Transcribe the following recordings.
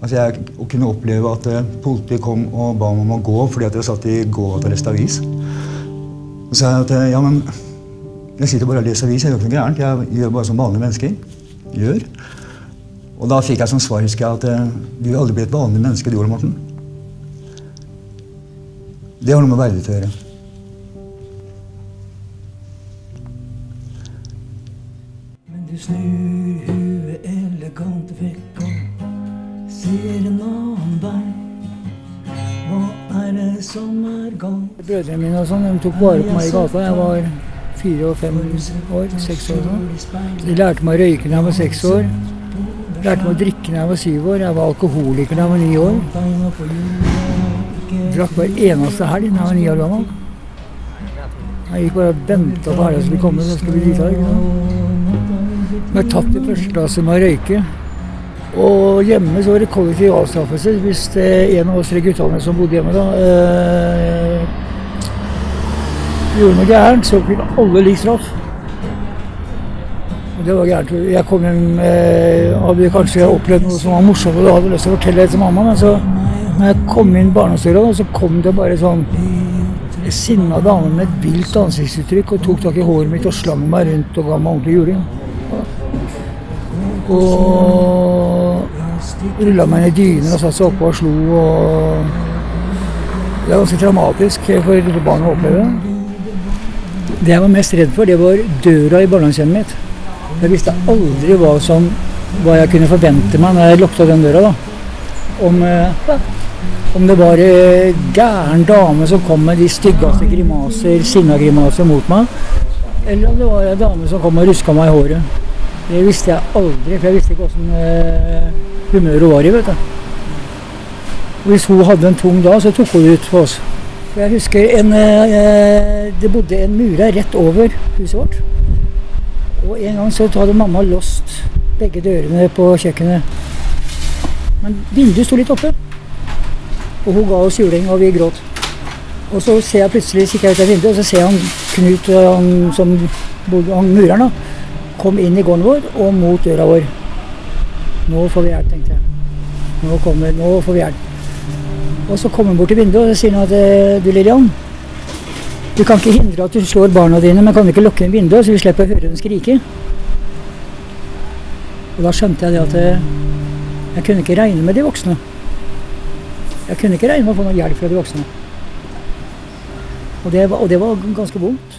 Å kunne oppleve at politiet kom og ba meg om å gå fordi at jeg satt i gågatarrest avis. Så sa jeg at ja, men jeg sitter bare og leser avis, jeg gjør ikke noe gærent, jeg gjør bare som vanlige mennesker gjør. Og da fikk jeg som svar, husker jeg, at du vil aldri bli et vanlig menneske, du, Ole Morten. Det har noe med verdighet å gjøre. Men du snur huet elegant vekk og ser en annen vei. Hva det som galt? Brødrene mine og sånn, de tok vare på meg i gata. Jeg var 4 og 5 år, 6 år sånn. De lærte meg å røyke når jeg var 6 år. De lærte meg å drikke når jeg var 7 år. Jeg var alkoholiker når jeg var 9 år. Jeg drakk hver eneste helg når jeg var 9 år gammel. Jeg gikk bare og ventet på helgen skulle komme, så skulle bli drita, ikke sant? Jeg ble tatt i første klasse med å røyke. Og hjemme så var det kollektiv avstraffelse. Hvis en av oss 3 guttene som bodde hjemme da, gjorde noe gærent, så fikk alle lik straff. Og det var gærent. Jeg kom hjem, hadde kanskje opplevd noe som var morsomt, og da hadde jeg lyst til å fortelle det til mamma, men så når jeg kom inn i barndomsdøra, så kom det bare sånn sinna dame med et vilt ansiktsuttrykk og tok tak i håret mitt og slang meg rundt og ga meg ordentlig juling. Og rullet meg ned i dyner og satt seg oppe og slo. Og det var ganske traumatisk for barn å oppleve. Det jeg var mest redd for, det var døra i barndomshjemmet mitt. Jeg visste aldri hva jeg kunne forvente meg når jeg lukket den døra da. Om det var en gæren dame som kom med de styggeste grimaser, sinnagrimaser mot meg, eller om det var en dame som kom og rusket meg i håret. Det visste jeg aldri, for jeg visste ikke hvordan humøret var i, vet du. Og hvis hun hadde en tung dag, så tok hun det ut for oss. Jeg husker det bodde en murer rett over huset vårt. Og en gang så hadde mamma låst begge dørene på kjøkkenet. Men vinduet sto litt oppe. Og hun ga oss juling, og vi gråt. Og så ser jeg plutselig, kikker jeg ut av vinduet, og så ser jeg Knut, han mureren da, kom inn i gården vår og mot døra vår. Nå får vi hjelp, tenkte jeg. Nå får vi hjelp. Og så kom han bort til vinduet, og så sier han at du Lilian, du kan ikke hindre at du slår barna dine, men kan du ikke lukke inn vinduet, så vi slipper å høre dem skrike. Og da skjønte jeg det at jeg kunne ikke regne med de voksne. Jeg kunne ikke regne med å få noe hjelp fra de voksne. Og det var ganske vondt.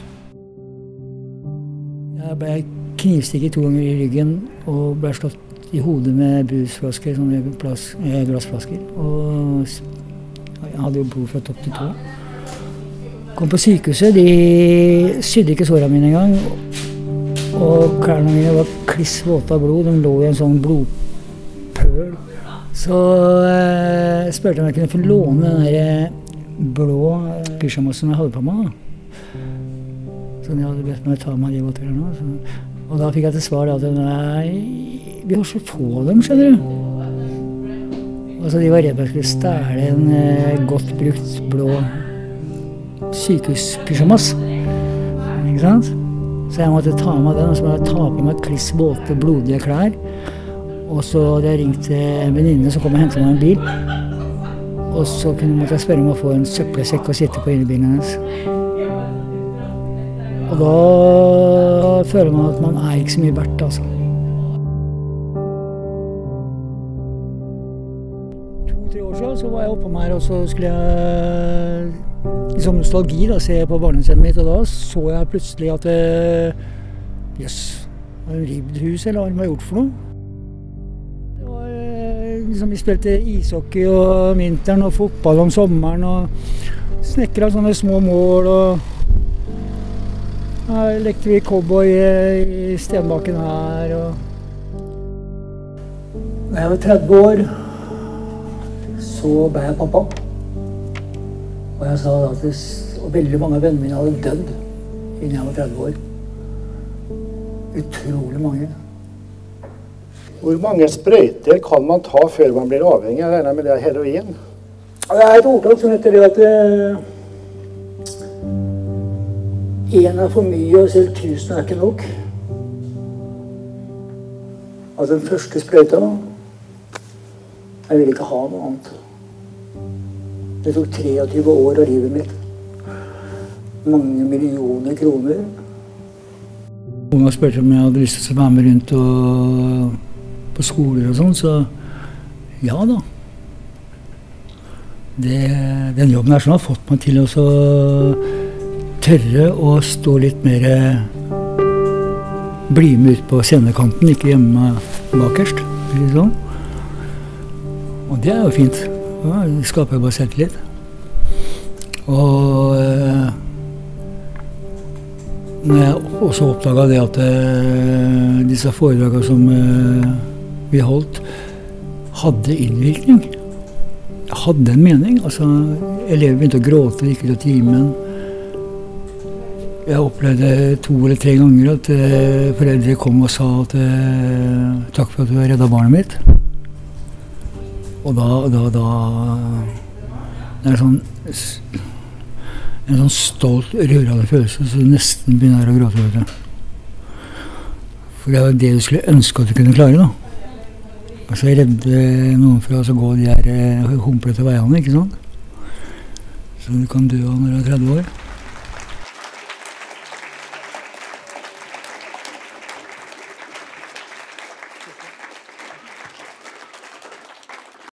Jeg ble knivstikket 2 ganger i ryggen og ble slått i hodet med brusflasker, sånne glassflasker. Og jeg hadde jo blod fra topp til tå. Kom på sykehuset, de sydde ikke sårene mine engang. Og klærne mine var kliss våte av blod, de lå i en sånn blodpøl. Så jeg spurte om jeg kunne få låne den der blå pyjamasen jeg hadde på meg. Så jeg hadde bedt meg å ta meg de våtklærne. Og da fikk jeg til svar at nei, vi har så få dem, skjønner du. Og så de var redd på at jeg skulle stjele en godt brukt blå sykehuspyjamas. Ikke sant? Så jeg måtte ta meg den, og så måtte jeg ta på meg kliss våte, blodige klær. Og så hadde jeg ringt til en venninne som kom og hentet meg en bil. Og så måtte jeg spørre om å få en søppelsekk og sitte på innebilen hennes. Og da føler man at man ikke så mye verdt, altså. 2-3 år siden så var jeg oppe her, og så skulle jeg i sånn nostalgi da, se på barndomshjemmet mitt, og da så jeg plutselig at jøss, var det rivd hus, eller hva de har gjort for noe? Vi spilte ishockey om vinteren og fotball om sommeren og snekret sånne små mål og lekte vi cowboy i stenbakken her. Da jeg var 30 år så ble jeg pappa. Og jeg sa at veldig mange av vennene mine hadde dødd innen jeg var 30 år. Utrolig mange. Hvor mange sprøyter kan man ta før man blir avhengig? Jeg regner med det er heroin. Det er et ordtak som heter det at en er for mye og selv 1000 er ikke nok. Altså den første sprøyta, Jeg ville ikke ha noe annet. Det tok 23 år av livet mitt. Mange millioner kroner. Noen spurte om jeg hadde lyst til å være med rundt på skoler og sånn, så ja da. Den jobben her som har fått meg til å tørre å stå litt mer, bli med ut på scenekanten, ikke hjemme bakerst. Sånn. Og det jo fint. Ja, det skaper bare selvtillit. Og når jeg også oppdaget det at disse foredragene som vi holdt, hadde innvirkning. Hadde en mening. Altså, elever begynte å gråte, gikk ut av timen. Jeg opplevde 2 eller 3 ganger at foreldre kom og sa at takk for at du har reddet barnet mitt. Og da det en sånn stolt, rørende følelse, så du nesten begynner å gråte. For det var det du skulle ønske at du kunne klare, da. Altså redde noen fra å gå de her humplete veiene, ikke sant? Så du kan dø når du 30 år.